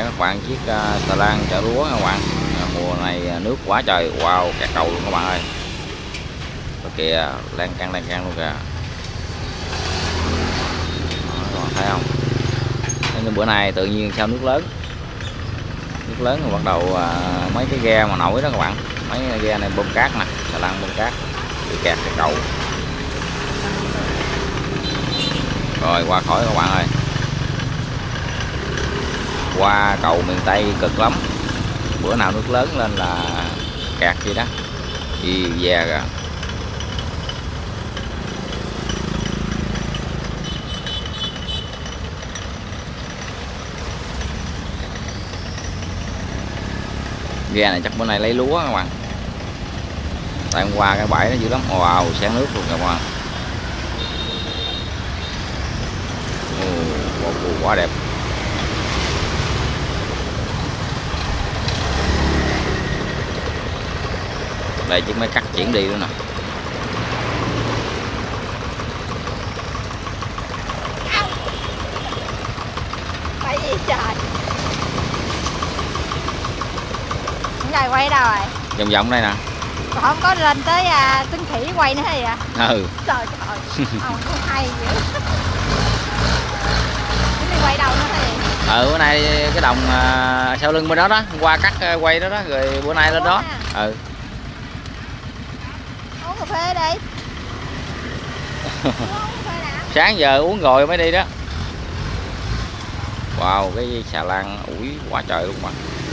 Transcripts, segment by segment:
quay các bạn chiếc xà lan chở lúa các bạn. Mùa này nước quá trời, wow, kẹt cầu luôn các bạn ơi. Rồi kìa, lan can luôn kìa. Đó, còn thấy không? Nhưng bữa nay tự nhiên sao nước lớn rồi bắt đầu mấy cái ghe mà nổi đó các bạn, mấy cái ghe này bơm cát nè, xà lan bơm cát bị kẹt cái cầu. Rồi qua khỏi các bạn ơi, qua cầu miền Tây cực lắm, bữa nào nước lớn lên là kẹt gì đó, đi về kìa. Ghe này chắc bữa nay lấy lúa các bạn, tại hôm qua cái bãi nó dữ lắm, wow, sáng nước luôn các bạn. Quá đẹp. Đây chiếc máy cắt chuyển đi nữa nè. Cái gì trời? Những người quay đâu rồi? Vòng vòng đây nè. Còn không có lên tới Tuấn Khỉ quay nữa hay vậy? Ừ. Trời trời, không hay dữ. Đi quay đâu nữa hay? Bữa nay cái đồng sau lưng bên đó đó, qua cắt quay đó đó, rồi bữa nay lên đó. Ừ. Uống cà phê đi. Sáng giờ uống rồi mới đi đó. Wow, cái xà lan ủi quá trời luôn mà.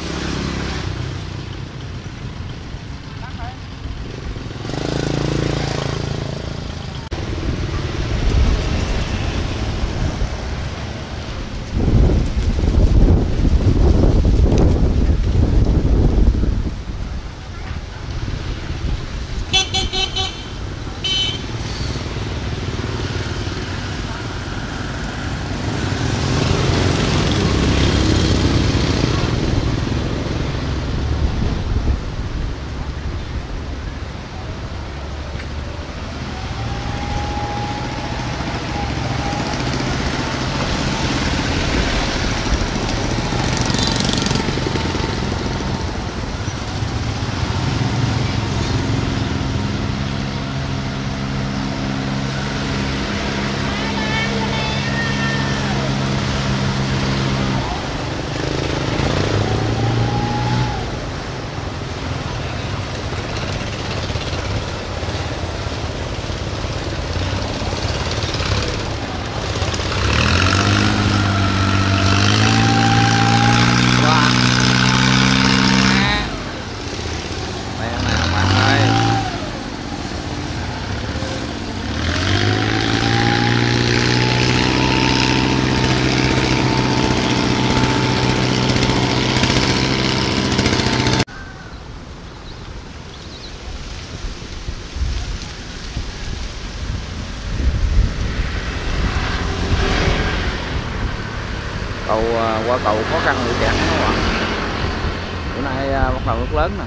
Cầu qua cầu khó khăn bị kẹt các bạn. Bữa nay bắt đầu nước lớn nè.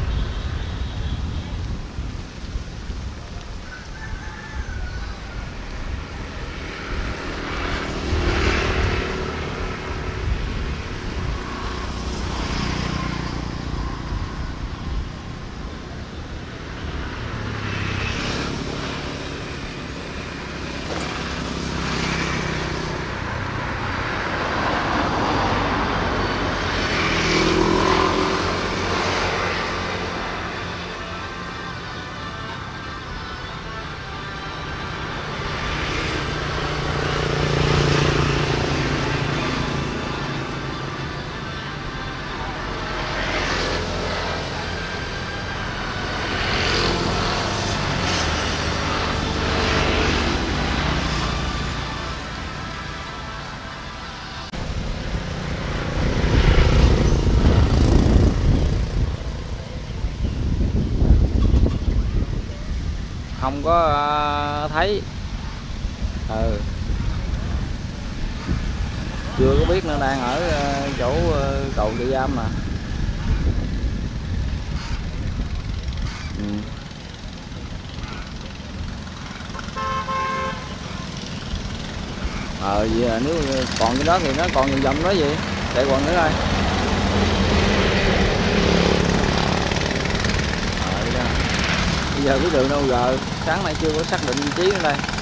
Không có thấy. Chưa có biết nó đang ở chỗ cầu Trại Giam nè. Vậy nếu còn cái đó thì nó còn vòng vòng đó gì để còn nữa thôi. Bây giờ biết đường đâu giờ, sáng nay chưa có xác định vị trí ở đây.